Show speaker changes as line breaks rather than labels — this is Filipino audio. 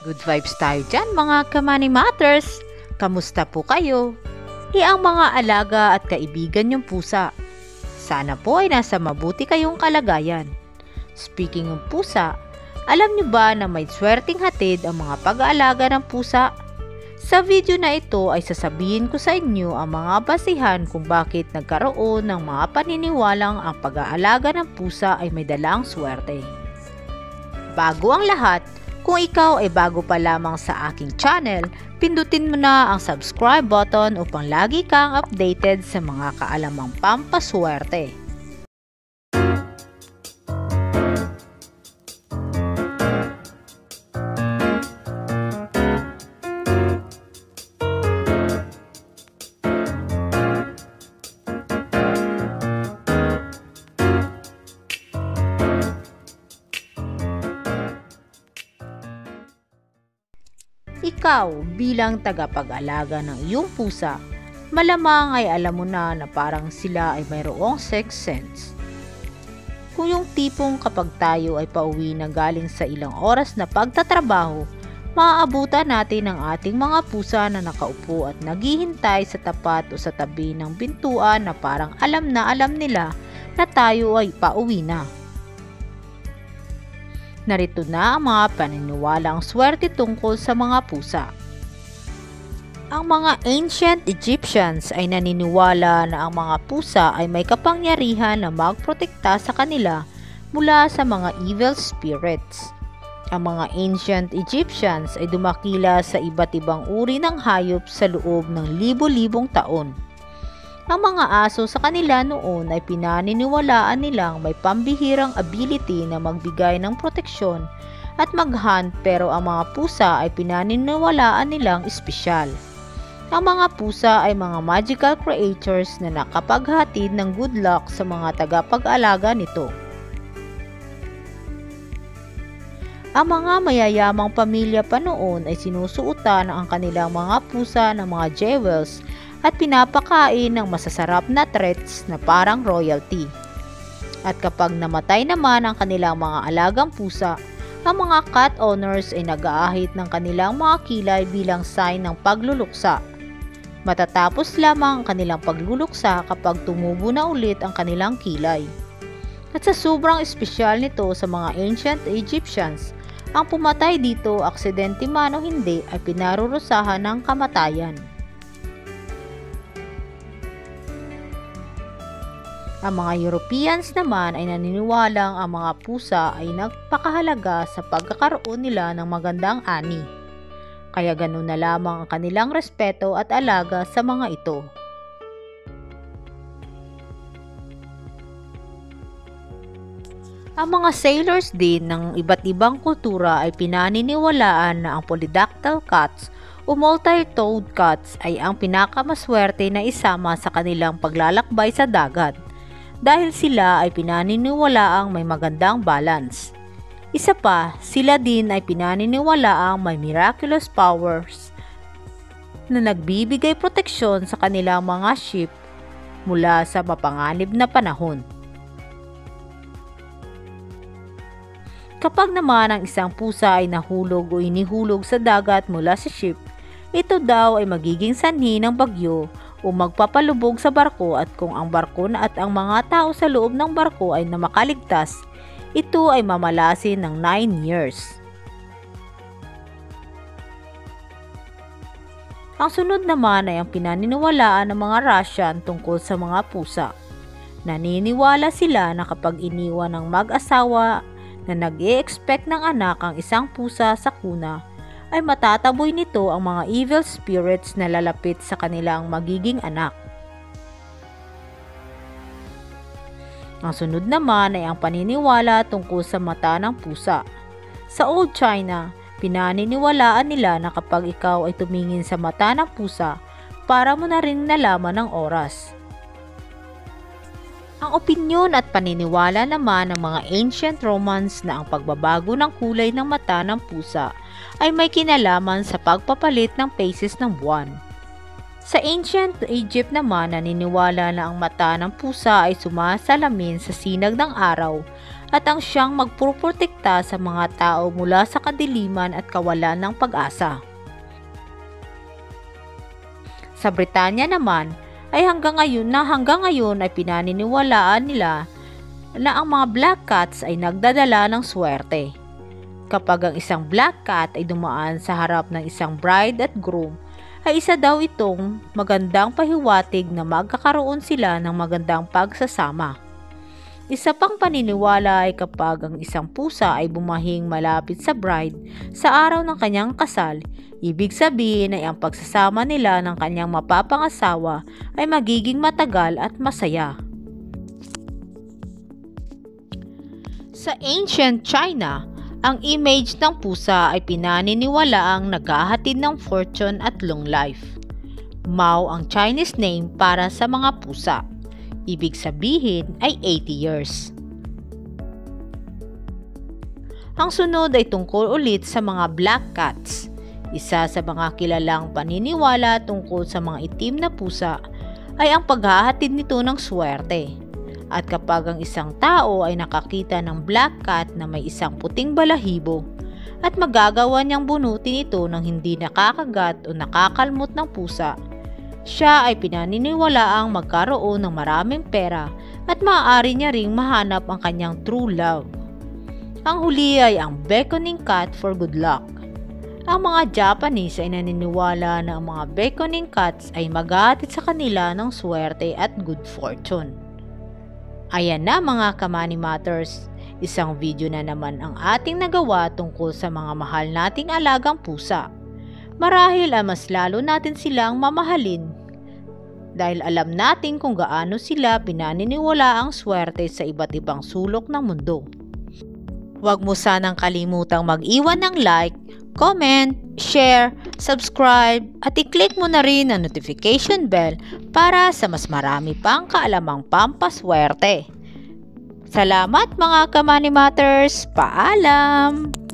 Good vibes tayo dyan mga Kamani Matters! Kamusta po kayo? Ang mga alaga at kaibigan yung pusa. Sana po ay nasa mabuti kayong kalagayan. Speaking ng pusa, alam niyo ba na may swerteng hatid ang mga pag-aalaga ng pusa? Sa video na ito ay sasabihin ko sa inyo ang mga basihan kung bakit nagkaroon ng mga paniniwalang ang pag-aalaga ng pusa ay may dalang swerte. Bago ang lahat, kung ikaw ay bago pa lamang sa aking channel, pindutin mo na ang subscribe button upang lagi kang updated sa mga kaalamang pampaswerte. Ikaw bilang tagapag-alaga ng iyong pusa, malamang ay alam mo na parang sila ay mayroong sixth sense. Kung yung tipong kapag tayo ay pauwi na galing sa ilang oras na pagtatrabaho, maaabutan natin ang ating mga pusa na nakaupo at naghihintay sa tapat o sa tabi ng pintuan na parang alam nila na tayo ay pauwi na. Narito na ang mga paniniwalang swerte tungkol sa mga pusa. Ang mga ancient Egyptians ay naniniwala na ang mga pusa ay may kapangyarihan na magprotekta sa kanila mula sa mga evil spirits. Ang mga ancient Egyptians ay dumakila sa iba't ibang uri ng hayop sa loob ng libo-libong taon. Ang mga aso sa kanila noon ay pinaniniwalaan nilang may pambihirang ability na magbigay ng proteksyon at mag-hunt, pero ang mga pusa ay pinaniniwalaan nilang espesyal. Ang mga pusa ay mga magical creatures na nakapaghatid ng good luck sa mga tagapag-alaga nito. Ang mga mayayamang pamilya pa noon ay sinusuotan ang kanilang mga pusa ng mga jewels at pinapakain ng masasarap na treats na parang royalty. At kapag namatay naman ang kanilang mga alagang pusa, ang mga cat owners ay nag-aahit ng kanilang mga kilay bilang sign ng pagluluksa. Matatapos lamang ang kanilang pagluluksa kapag tumubo na ulit ang kanilang kilay. At sa sobrang espesyal nito sa mga ancient Egyptians, ang pumatay dito, aksidente man o hindi, ay pinarurusahan ng kamatayan. Ang mga Europeans naman ay naniniwalang ang mga pusa ay nagpakahalaga sa pagkakaroon nila ng magandang ani. Kaya ganun na lamang ang kanilang respeto at alaga sa mga ito. Ang mga sailors din ng iba't ibang kultura ay pinaniniwalaan na ang polydactyl cats o multi-toed cats ay ang pinakamaswerte na isama sa kanilang paglalakbay sa dagat, dahil sila ay pinaniniwalaang may magandang balance. Isa pa, sila din ay pinaniniwalaang may miraculous powers na nagbibigay proteksyon sa kanilang mga ship mula sa mapanganib na panahon. Kapag naman ang isang pusa ay nahulog o inihulog sa dagat mula sa ship, ito daw ay magiging sanhi ng bagyo o magpapalubog sa barko, at kung ang barko at ang mga tao sa loob ng barko ay makaligtas, ito ay mamalasin ng 9 years. Ang sunod naman ay ang pinaniniwalaan ng mga Russian tungkol sa mga pusa. Naniniwala sila na kapag iniwan ng mag-asawa na nag-i-expect ng anak ang isang pusa sa kuna, ay matataboy nito ang mga evil spirits na lalapit sa kanilang magiging anak. Ang sunod naman ay ang paniniwala tungkol sa mata ng pusa. Sa Old China, pinaniniwalaan nila na kapag ikaw ay tumingin sa mata ng pusa, para mo na rin nalaman ang oras. Ang opinyon at paniniwala naman ng mga ancient Romans na ang pagbabago ng kulay ng mata ng pusa ay may kinalaman sa pagpapalit ng phases ng buwan. Sa ancient Egypt naman, naniniwala na ang mata ng pusa ay sumasalamin sa sinag ng araw at ang siyang magpuprotekta sa mga tao mula sa kadiliman at kawalan ng pag-asa. Sa Britanya naman ay hanggang ngayon ay pinaniniwalaan nila na ang mga black cats ay nagdadala ng swerte. Kapag ang isang black cat ay dumaan sa harap ng isang bride at groom, ay isa daw itong magandang pahiwatig na magkakaroon sila ng magandang pagsasama. Isa pang paniniwala ay kapag ang isang pusa ay bumahing malapit sa bride sa araw ng kanyang kasal, ibig sabihin ay ang pagsasama nila ng kanyang mapapangasawa ay magiging matagal at masaya. Sa ancient China, ang image ng pusa ay pinaniniwalaang naghahatid ng fortune at long life. Mao ang Chinese name para sa mga pusa. Ibig sabihin ay 80 years. Ang sunod ay tungkol ulit sa mga black cats. Isa sa mga kilalang paniniwala tungkol sa mga itim na pusa ay ang paghahatid nito ng swerte. At kapag ang isang tao ay nakakita ng black cat na may isang puting balahibo at magagawa niyang bunutin ito ng hindi nakakagat o nakakalmot ng pusa, siya ay pinaniniwalaang magkaroon ng maraming pera at maaari niya ring mahanap ang kanyang true love. Ang huli ay ang beckoning cat for good luck. Ang mga Japanese ay naniniwala na ang mga beckoning cats ay maghahatid sa kanila ng swerte at good fortune. Ayan na mga Kamani Matters, isang video na naman ang ating nagawa tungkol sa mga mahal nating alagang pusa. Marahil ay mas lalo natin silang mamahalin dahil alam natin kung gaano sila pinaniniwala ang swerte sa iba't ibang sulok ng mundo. Huwag mo sanang kalimutang mag-iwan ng like, comment, share, subscribe at i-click mo na rin ang notification bell para sa mas marami pang kaalamang pampaswerte. Salamat mga Kamani Matters! Paalam!